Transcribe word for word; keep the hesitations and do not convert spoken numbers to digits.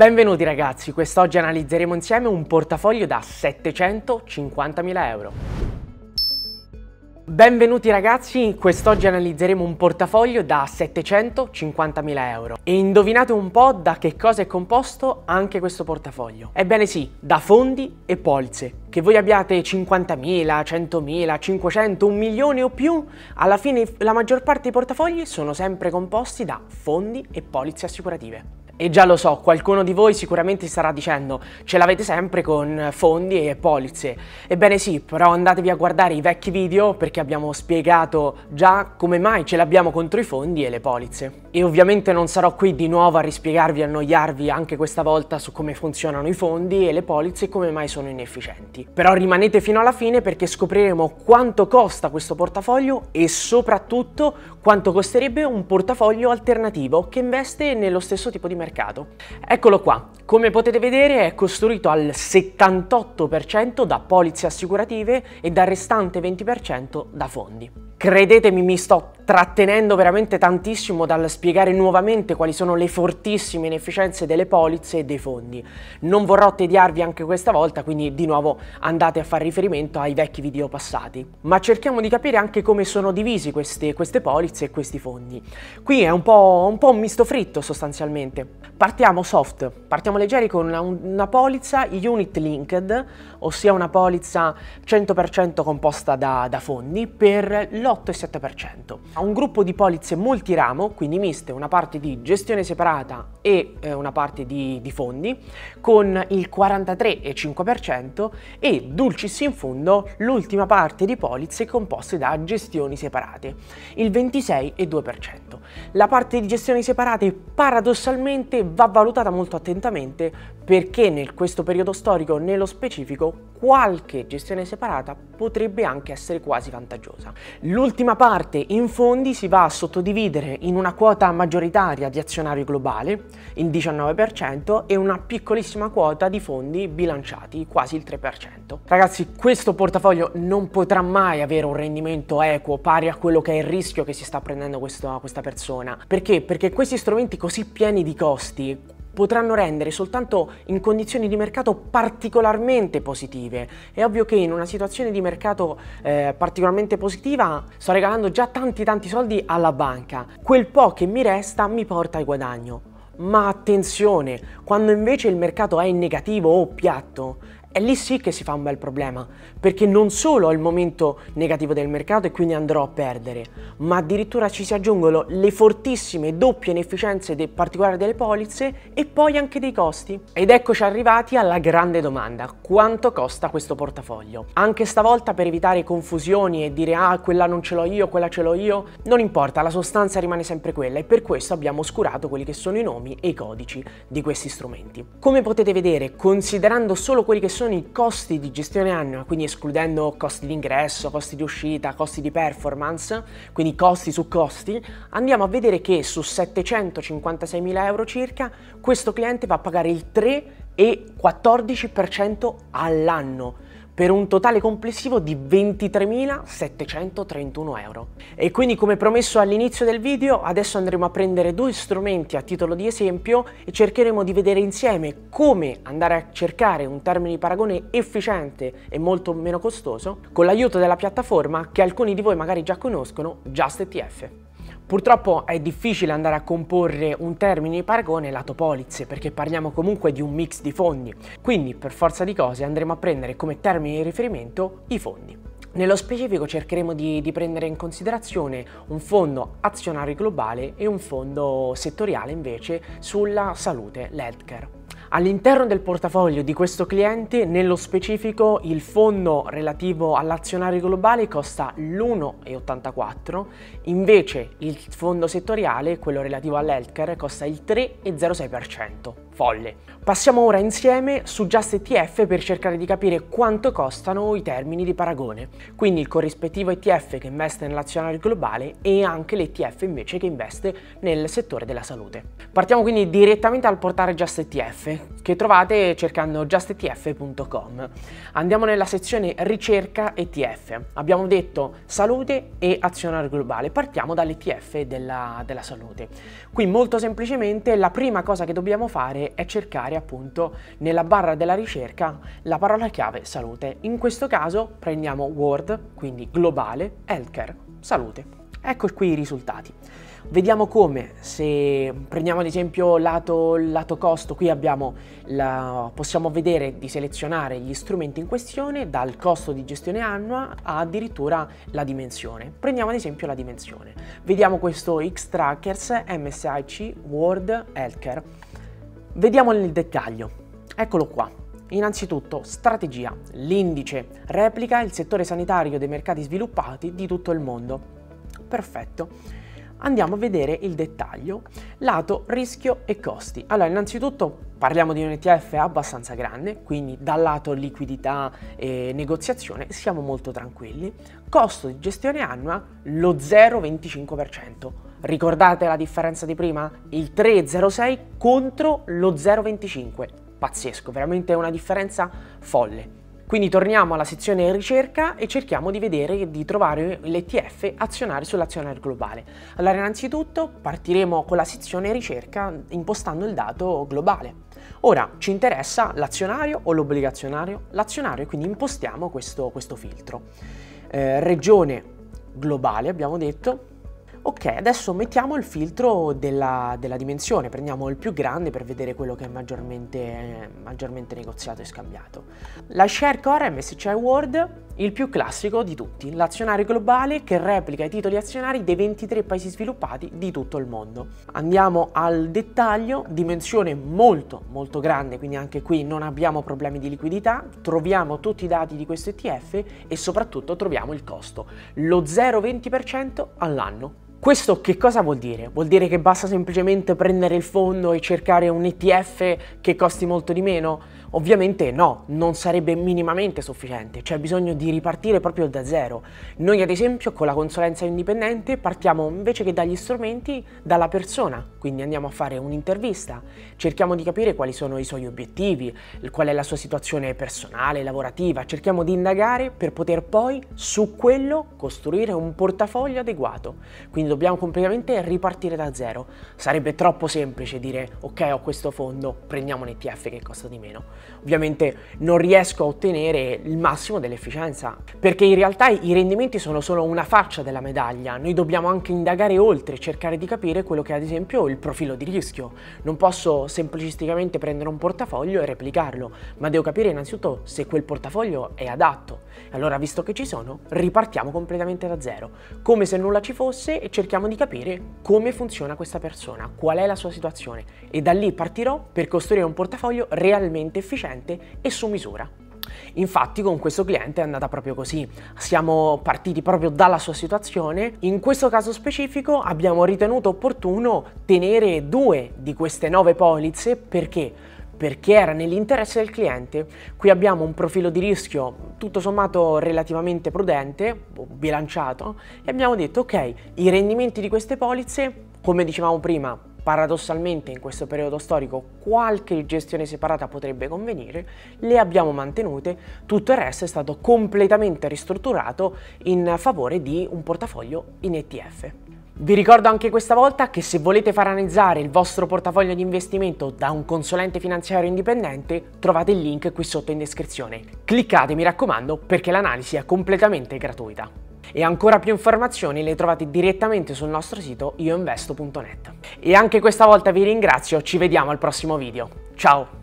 Benvenuti ragazzi, quest'oggi analizzeremo insieme un portafoglio da settecentocinquantamila euro. Benvenuti ragazzi, quest'oggi analizzeremo un portafoglio da settecentocinquantamila euro. E indovinate un po' da che cosa è composto anche questo portafoglio? Ebbene sì, da fondi e polizze. Che voi abbiate cinquantamila, centomila, cinquecento, un milione o più, alla fine la maggior parte dei portafogli sono sempre composti da fondi e polizze assicurative. E già lo so, qualcuno di voi sicuramente starà dicendo ce l'avete sempre con fondi e polizze. Ebbene sì, però andatevi a guardare i vecchi video perché abbiamo spiegato già come mai ce l'abbiamo contro i fondi e le polizze. E ovviamente non sarò qui di nuovo a rispiegarvi e annoiarvi anche questa volta su come funzionano i fondi e le polizze e come mai sono inefficienti. Però rimanete fino alla fine perché scopriremo quanto costa questo portafoglio e soprattutto quanto costerebbe un portafoglio alternativo che investe nello stesso tipo di mercato. Eccolo qua, come potete vedere è costruito al settantotto per cento da polizze assicurative e dal restante venti per cento da fondi. Credetemi, mi sto trattenendo veramente tantissimo dal spiegare nuovamente quali sono le fortissime inefficienze delle polizze e dei fondi. Non vorrò tediarvi anche questa volta, quindi di nuovo andate a fare riferimento ai vecchi video passati. Ma cerchiamo di capire anche come sono divisi queste, queste polizze e questi fondi. Qui è un po', un po' un misto fritto sostanzialmente. Partiamo soft, partiamo leggeri con una, una polizza unit linked, ossia una polizza cento per cento composta da, da fondi per l'otto virgola sette per cento. Ha un gruppo di polizze multiramo, quindi miste, una parte di gestione separata e eh, una parte di, di fondi, con il quarantatré virgola cinque per cento e dulcis in fundo l'ultima parte di polizze composte da gestioni separate, il ventisei virgola due per cento. La parte di gestioni separate paradossalmente va valutata molto attentamente perché nel questo periodo storico nello specifico qualche gestione separata potrebbe anche essere quasi vantaggiosa. L'ultima parte in fondi si va a sottodividere in una quota maggioritaria di azionario globale, il diciannove per cento, e una piccolissima quota di fondi bilanciati, quasi il tre per cento. Ragazzi, questo portafoglio non potrà mai avere un rendimento equo pari a quello che è il rischio che si sta prendendo questo, questa persona. Perché? Perché questi strumenti così pieni di costi potranno rendere soltanto in condizioni di mercato particolarmente positive. È ovvio che in una situazione di mercato eh, particolarmente positiva sto regalando già tanti tanti soldi alla banca. Quel po' che mi resta mi porta al guadagno. Ma attenzione, quando invece il mercato è in negativo o piatto, è lì sì che si fa un bel problema, perché non solo ho il momento negativo del mercato e quindi andrò a perdere, ma addirittura ci si aggiungono le fortissime doppie inefficienze de particolari delle polizze e poi anche dei costi. Ed eccoci arrivati alla grande domanda: quanto costa questo portafoglio? Anche stavolta, per evitare confusioni e dire ah quella non ce l'ho io, quella ce l'ho io, non importa, la sostanza rimane sempre quella e per questo abbiamo oscurato quelli che sono i nomi e i codici di questi strumenti. Come potete vedere, considerando solo quelli che sono i costi di gestione annua, quindi escludendo costi di ingresso, costi di uscita, costi di performance, quindi costi su costi, andiamo a vedere che su settecentocinquantaseimila euro circa questo cliente va a pagare il tre e quattordici per cento all'anno, per un totale complessivo di ventitremilasettecentotrentuno euro. E quindi, come promesso all'inizio del video, adesso andremo a prendere due strumenti a titolo di esempio e cercheremo di vedere insieme come andare a cercare un termine di paragone efficiente e molto meno costoso con l'aiuto della piattaforma che alcuni di voi magari già conoscono, JustETF. Purtroppo è difficile andare a comporre un termine di paragone lato polizze perché parliamo comunque di un mix di fondi, quindi per forza di cose andremo a prendere come termine di riferimento i fondi. Nello specifico cercheremo di, di prendere in considerazione un fondo azionario globale e un fondo settoriale invece sulla salute, l'healthcare. All'interno del portafoglio di questo cliente, nello specifico, il fondo relativo all'azionario globale costa l'uno virgola ottantaquattro, invece il fondo settoriale, quello relativo all'healthcare, costa il tre virgola zero sei per cento. Folle. Passiamo ora insieme su JustETF per cercare di capire quanto costano i termini di paragone, quindi il corrispettivo E T F che investe nell'azionario globale e anche l'E T F invece che investe nel settore della salute. Partiamo quindi direttamente dal portale JustETF, che trovate cercando just e t f punto com. Andiamo nella sezione ricerca E T F. Abbiamo detto salute e azionario globale. Partiamo dall'E T F della, della salute. Qui molto semplicemente la prima cosa che dobbiamo fare è cercare appunto nella barra della ricerca la parola chiave salute. In questo caso prendiamo World, quindi globale, healthcare, salute. Ecco qui i risultati. Vediamo come, se prendiamo ad esempio lato, lato costo, qui abbiamo la, possiamo vedere di selezionare gli strumenti in questione dal costo di gestione annua a addirittura la dimensione. Prendiamo ad esempio la dimensione. Vediamo questo X-Trackers M S I C World Healthcare. Vediamo nel dettaglio. Eccolo qua. Innanzitutto strategia. L'indice replica il settore sanitario dei mercati sviluppati di tutto il mondo. Perfetto. Andiamo a vedere il dettaglio, lato rischio e costi. Allora, innanzitutto parliamo di un E T F abbastanza grande, quindi dal lato liquidità e negoziazione siamo molto tranquilli. Costo di gestione annua lo zero virgola venticinque per cento. Ricordate la differenza di prima? Il tre virgola zero sei contro lo zero virgola venticinque. Pazzesco, veramente una differenza folle. Quindi torniamo alla sezione ricerca e cerchiamo di vedere, di trovare l'E T F azionario sull'azionario globale. Allora, innanzitutto partiremo con la sezione ricerca impostando il dato globale. Ora ci interessa l'azionario o l'obbligazionario? L'azionario, quindi impostiamo questo, questo filtro. Eh, regione globale abbiamo detto. Ok, adesso mettiamo il filtro della, della dimensione, prendiamo il più grande per vedere quello che è maggiormente, maggiormente negoziato e scambiato. La Share Core M S C I World, il più classico di tutti, l'azionario globale che replica i titoli azionari dei ventitré paesi sviluppati di tutto il mondo. Andiamo al dettaglio, dimensione molto molto grande, quindi anche qui non abbiamo problemi di liquidità, troviamo tutti i dati di questo E T F e soprattutto troviamo il costo, lo zero virgola venti per cento all'anno. Questo che cosa vuol dire? Vuol dire che basta semplicemente prendere il fondo e cercare un E T F che costi molto di meno? Ovviamente no, non sarebbe minimamente sufficiente, c'è bisogno di ripartire proprio da zero. Noi ad esempio con la consulenza indipendente partiamo invece che dagli strumenti dalla persona, quindi andiamo a fare un'intervista, cerchiamo di capire quali sono i suoi obiettivi, qual è la sua situazione personale, lavorativa, cerchiamo di indagare per poter poi su quello costruire un portafoglio adeguato. Quindi dobbiamo completamente ripartire da zero. Sarebbe troppo semplice dire ok, ho questo fondo, prendiamo un E T F che costa di meno. Ovviamente non riesco a ottenere il massimo dell'efficienza, perché in realtà i rendimenti sono solo una faccia della medaglia. Noi dobbiamo anche indagare oltre, cercare di capire quello che è ad esempio il profilo di rischio. Non posso semplicisticamente prendere un portafoglio e replicarlo, ma devo capire innanzitutto se quel portafoglio è adatto. Allora, visto che ci sono, ripartiamo completamente da zero, come se nulla ci fosse, e cerchiamo di capire come funziona questa persona, qual è la sua situazione, e da lì partirò per costruire un portafoglio realmente efficiente e su misura. Infatti con questo cliente è andata proprio così, siamo partiti proprio dalla sua situazione. In questo caso specifico abbiamo ritenuto opportuno tenere due di queste nove polizze. Perché? Perché era nell'interesse del cliente. Qui abbiamo un profilo di rischio tutto sommato relativamente prudente, bilanciato, e abbiamo detto ok, i rendimenti di queste polizze, come dicevamo prima, paradossalmente in questo periodo storico qualche gestione separata potrebbe convenire, le abbiamo mantenute, tutto il resto è stato completamente ristrutturato in favore di un portafoglio in E T F. Vi ricordo anche questa volta che se volete far analizzare il vostro portafoglio di investimento da un consulente finanziario indipendente, trovate il link qui sotto in descrizione. Cliccate, mi raccomando, perché l'analisi è completamente gratuita. E ancora più informazioni le trovate direttamente sul nostro sito io investo punto net. E anche questa volta vi ringrazio, ci vediamo al prossimo video. Ciao!